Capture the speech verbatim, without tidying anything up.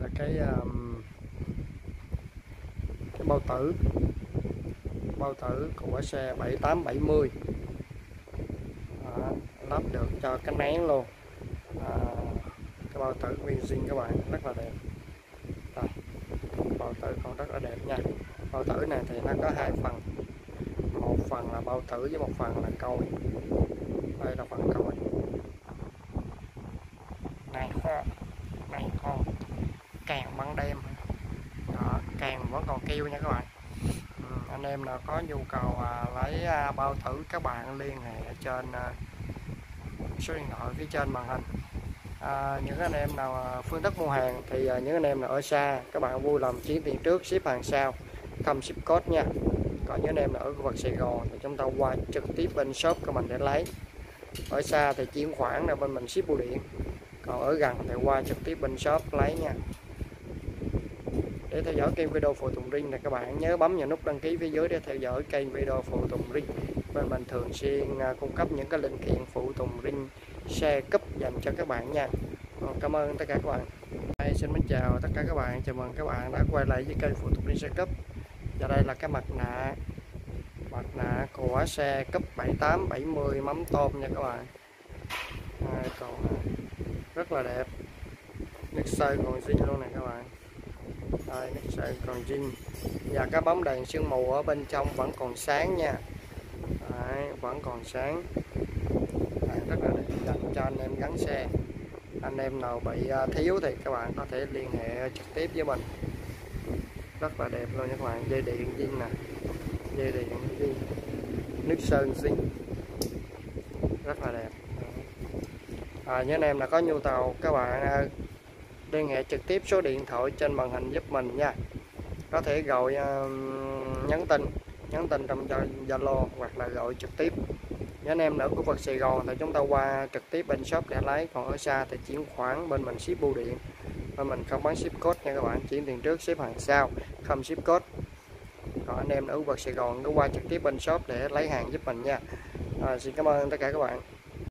cái um, cái bao tử bao tử của xe bảy tám bảy mươi. Đó, lắp được cho cái nén luôn. À, cái bao tử nguyên zin các bạn, rất là đẹp. Đây, bao tử còn rất là đẹp nha. Bao tử này thì nó có hai phần, một phần là bao tử với một phần là còi. Đây là phần còi này ho, này con càng ban đêm. Đó, càng vẫn còn kêu nha các bạn. Ừ, anh em nào có nhu cầu à, lấy à, bao tử, các bạn liên hệ trên à, số điện thoại phía trên màn hình. À, những anh em nào à, phương thức mua hàng thì à, những anh em nào ở xa, các bạn vui lòng chuyển tiền trước, ship hàng sau, không ship code nha. Còn những anh em nào ở khu vực Sài Gòn thì chúng ta qua trực tiếp bên shop của mình để lấy. Ở xa thì chuyển khoản là bên mình ship bưu điện, còn ở gần thì qua trực tiếp bên shop lấy nha. Để theo dõi kênh video phụ tùng ring này, các bạn nhớ bấm vào nút đăng ký phía dưới để theo dõi kênh video phụ tùng ring. Bên mình thường xuyên cung cấp những cái linh kiện phụ tùng ring xe cúp dành cho các bạn nha. Cảm ơn tất cả các bạn. Đây, xin mến chào tất cả các bạn, chào mừng các bạn đã quay lại với kênh phụ tùng ring xe cúp. Và đây là cái mặt nạ mặt nạ của xe cúp bảy tám bảy mươi mắm tôm nha các bạn. Đây, còn rất là đẹp, nước sơn còn zin luôn này các bạn. Đây, nước sơn còn zin và cái bóng đèn sương mù ở bên trong vẫn còn sáng nha. Đấy, vẫn còn sáng. Đấy, rất là đẹp, dành cho anh em gắn xe. Anh em nào bị thiếu thì các bạn có thể liên hệ trực tiếp với mình. Rất là đẹp luôn nha các bạn. Dây điện zin nè, dây điện zin, nước sơn zin, rất là đẹp. À, những anh em là có nhu cầu, các bạn liên hệ trực tiếp số điện thoại trên màn hình giúp mình nha. Có thể gọi uh, nhắn tin nhắn tin trong Zalo hoặc là gọi trực tiếp. Những anh em ở khu vực Sài Gòn thì chúng ta qua trực tiếp bên shop để lấy, còn ở xa thì chuyển khoản bên mình ship bưu điện. Bên mình không bán ship code nha các bạn, chuyển tiền trước ship hàng sau, không ship code. Còn anh em ở khu vực Sài Gòn cứ qua trực tiếp bên shop để lấy hàng giúp mình nha. À, xin cảm ơn tất cả các bạn.